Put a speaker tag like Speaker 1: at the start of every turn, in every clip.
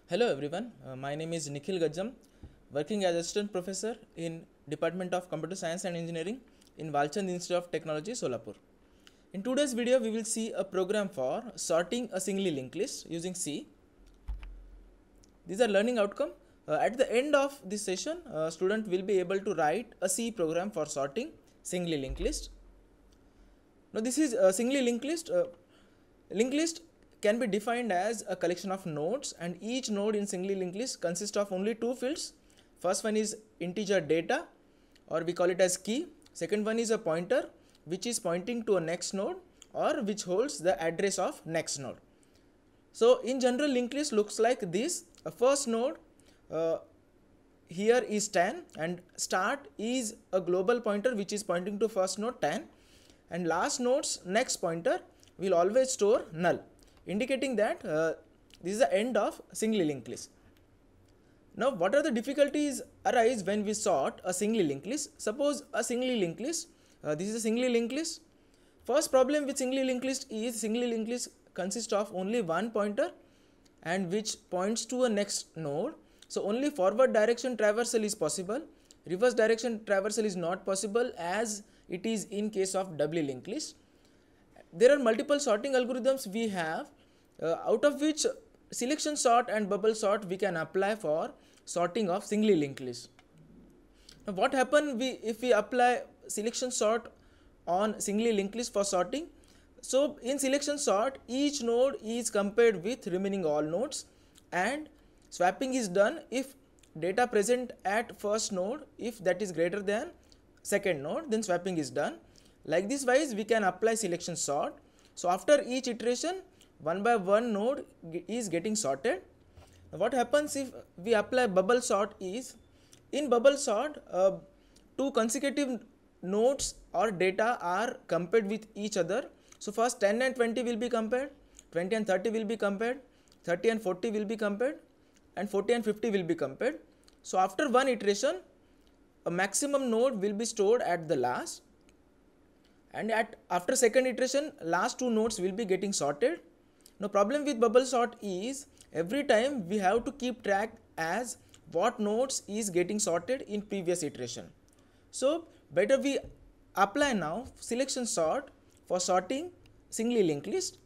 Speaker 1: Hello everyone, my name is Nikhil Gajjam, working as Assistant Professor in Department of Computer Science and Engineering in Walchand Institute of Technology, Solapur. In today's video, we will see a program for sorting a singly linked list using C. These are learning outcome. At the end of this session, student will be able to write a C program for sorting singly linked list. Now this is a singly linked list. Linked list can be defined as a collection of nodes, and each node in singly linked list consists of only two fields. First one is integer data, or we call it as key. Second one is a pointer, which is pointing to a next node or which holds the address of next node. So in general, linked list looks like this. A first node here is 10, and start is a global pointer which is pointing to first node 10, and last node's next pointer will always store null, indicating that this is the end of singly linked list. Now what are the difficulties arise when we sort a singly linked list? Suppose a singly linked list, this is a singly linked list. First problem with singly linked list is singly linked list consists of only one pointer and which points to a next node. So only forward direction traversal is possible. Reverse direction traversal is not possible as it is in case of doubly linked list. There are multiple sorting algorithms we have, out of which selection sort and bubble sort we can apply for sorting of singly linked list. Now what happens if we apply selection sort on singly linked list for sorting? So in selection sort, each node is compared with remaining all nodes, and swapping is done if data present at first node, if that is greater than second node, then swapping is done. Like this wise we can apply selection sort. So after each iteration, one by one node is getting sorted. Now what happens if we apply bubble sort is, in bubble sort two consecutive nodes or data are compared with each other. So first 10 and 20 will be compared, 20 and 30 will be compared, 30 and 40 will be compared, and 40 and 50 will be compared. So after one iteration, a maximum node will be stored at the last, and after second iteration, last two nodes will be getting sorted. Now problem with bubble sort is every time we have to keep track as what nodes is getting sorted in previous iteration. So better we apply now selection sort for sorting singly linked list.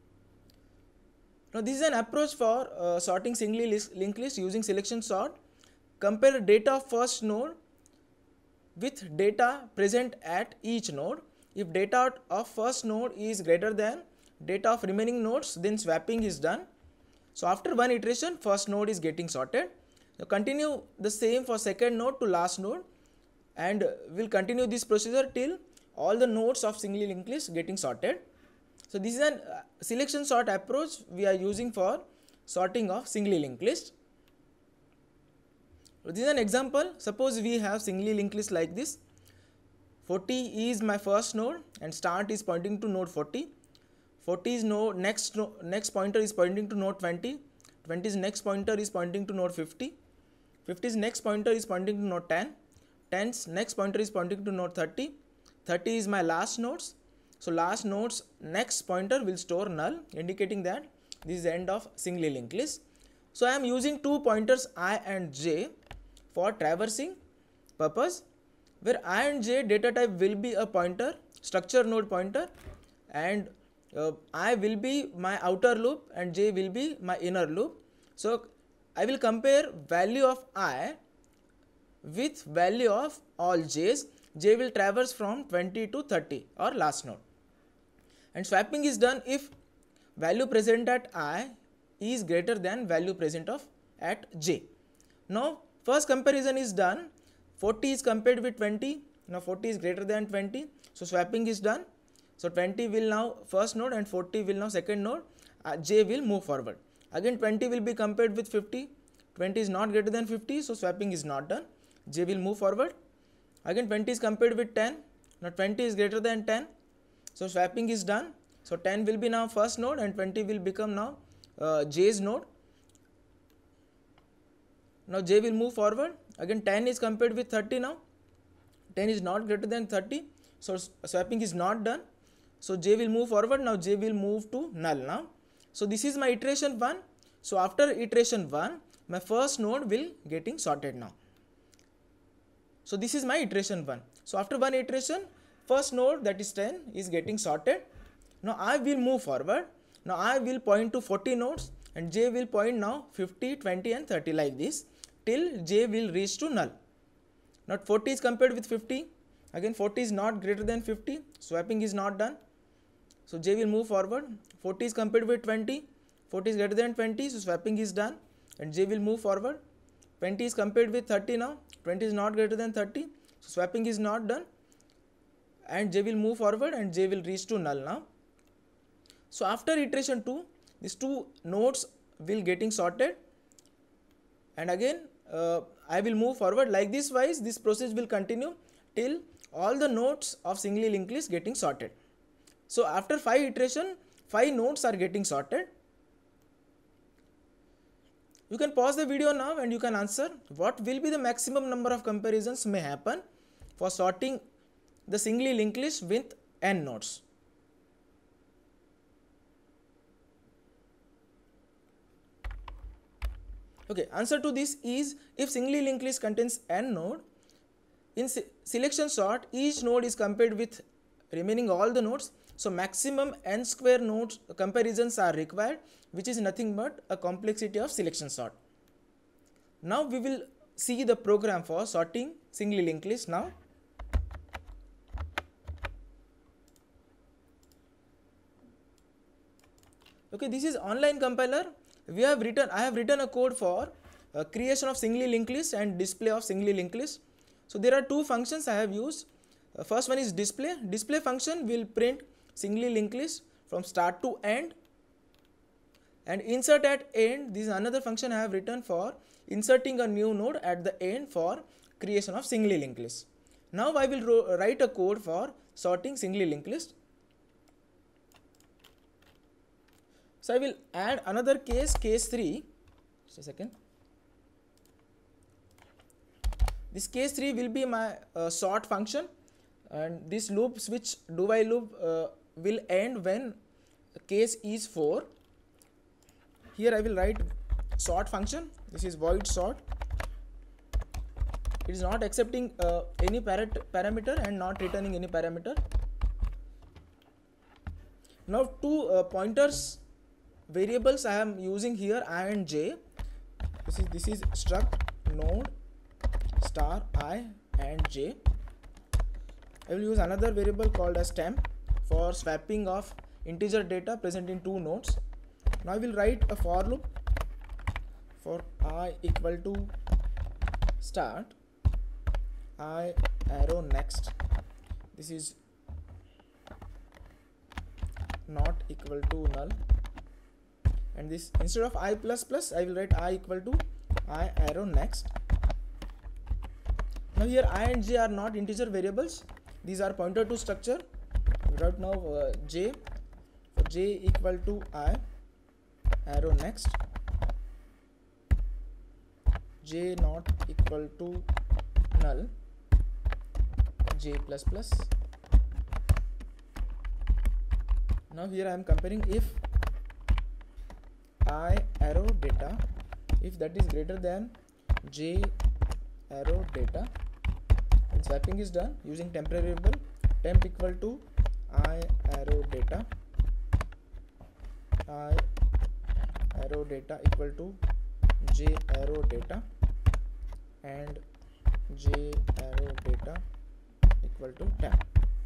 Speaker 1: Now this is an approach for sorting singly linked list using selection sort. Compare data of first node with data present at each node. If data of first node is greater than data of remaining nodes, then swapping is done. So after one iteration, first node is getting sorted. Now continue the same for second node to last node, and we'll continue this procedure till all the nodes of singly linked list getting sorted. So this is an selection sort approach we are using for sorting of singly linked list. This is an example. Suppose we have singly linked list like this. 40 is my first node and start is pointing to node 40. 40 is next pointer is pointing to node 20. 20's next pointer is pointing to node 50. 50's next pointer is pointing to node 10. 10's next pointer is pointing to node 30. 30 is my last nodes. So last node's next pointer will store null, indicating that this is the end of singly linked list. So I am using two pointers I and j for traversing purpose, where I and j data type will be a pointer, structure node pointer, and I will be my outer loop and j will be my inner loop. So I will compare value of I with value of all j's. J will traverse from 20 to 30 or last node, and swapping is done if value present at I is greater than value present at j. Now first comparison is done. 40 is compared with 20. Now 40 is greater than 20, so swapping is done. So 20 will now first node and 40 will now second node. J will move forward. Again 20 will be compared with 50. 20 is not greater than 50, so swapping is not done. J will move forward. Again 20 is compared with 10. Now 20 is greater than 10, so swapping is done. So 10 will be now first node and 20 will become now J's node. Now J will move forward. Again 10 is compared with 30 now. 10 is not greater than 30, so swapping is not done. So J will move forward. Now J will move to null now. So this is my iteration 1. So after iteration 1, my first node will getting sorted now. So this is my iteration 1. So after one iteration, first node, that is 10, is getting sorted. Now I will move forward. Now I will point to 40 nodes and j will point now 50, 20 and 30 like this till j will reach to null. Now 40 is compared with 50. Again 40 is not greater than 50. Swapping is not done. So j will move forward. 40 is compared with 20. 40 is greater than 20. So swapping is done and j will move forward. 20 is compared with 30 now. 20 is not greater than 30. So swapping is not done and j will move forward and j will reach to null now. So after iteration 2, these two nodes will getting sorted and again I will move forward like this wise. This process will continue till all the nodes of singly linked list getting sorted. So after 5 iteration, 5 nodes are getting sorted. You can pause the video now and you can answer what will be the maximum number of comparisons may happen for sorting the singly linked list with n nodes. Okay, answer to this is if singly linked list contains n node, in selection sort each node is compared with remaining all the nodes. So maximum n square nodes comparisons are required, which is nothing but a complexity of selection sort. Now we will see the program for sorting singly linked list now. Okay, this is online compiler. I have written a code for creation of singly linked list and display of singly linked list. So there are two functions I have used. First one is display. Display function will print singly linked list from start to end, and insert at end. This is another function I have written for inserting a new node at the end for creation of singly linked list. Now I will write a code for sorting singly linked list. So I will add another case 3. Just a second. This case 3 will be my sort function, and this loop switch do while loop will end when case is 4. Here I will write sort function. This is void sort. It is not accepting any parameter and not returning any parameter. Now two pointers variables I am using here, I and j. This is struct node star I and j. I will use another variable called as temp for swapping of integer data present in two nodes. Now I will write a for loop for I equal to start I arrow next. This is not equal to null, and this instead of I plus plus I will write I equal to I arrow next. Now here I and j are not integer variables, these are pointer to structure. Right now j, for j equal to I arrow next, j not equal to null, j plus plus. Now here I am comparing if I arrow data, if that is greater than j arrow data, and swapping is done using temporary variable temp equal to I arrow data, I arrow data equal to j arrow data, and j arrow data equal to temp.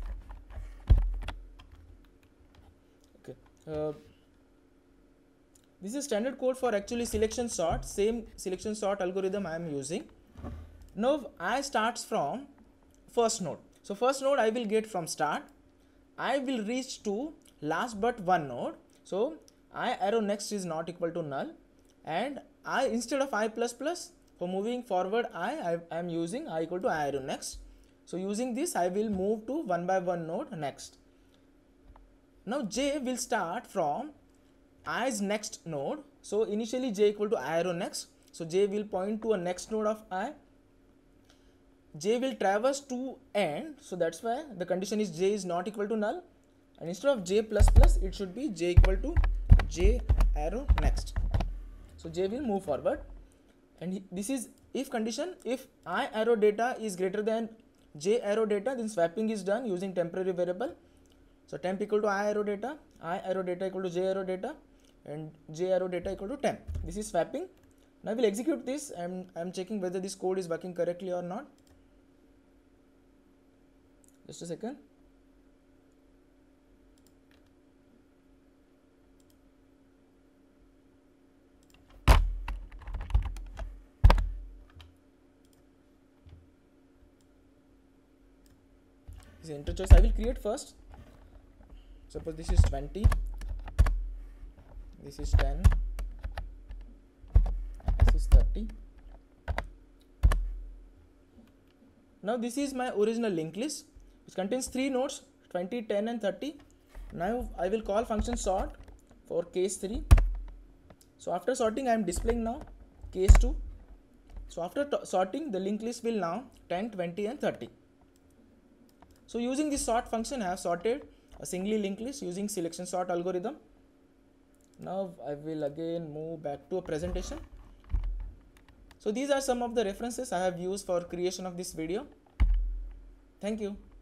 Speaker 1: Okay. This is standard code for actually selection sort, same selection sort algorithm I am using. Now I starts from first node. So first node I will get from start. I will reach to last but one node. So I arrow next is not equal to null, and I instead of I plus plus for moving forward I am using I equal to I arrow next. So using this I will move to one by one node next. Now j will start from i's next node. So initially j equal to I arrow next. So j will point to a next node of I. J will traverse to end. So that's why the condition is j is not equal to null. And instead of j plus plus, it should be j equal to j arrow next. So j will move forward, and this is if condition. If I arrow data is greater than j arrow data, then swapping is done using temporary variable. So temp equal to I arrow data equal to j arrow data, and j arrow data equal to temp. This is swapping. Now I will execute this, and I am checking whether this code is working correctly or not. Just a second. This is enter choice. I will create first. Suppose this is 20, this is 10, this is 30. Now this is my original linked list, which contains 3 nodes, 20, 10 and 30. Now I will call function sort for case 3. So after sorting, I am displaying now case 2. So after sorting, the linked list will now 10, 20 and 30. So using this sort function, I have sorted a singly linked list using selection sort algorithm. Now I will again move back to a presentation. So these are some of the references I have used for creation of this video. Thank you.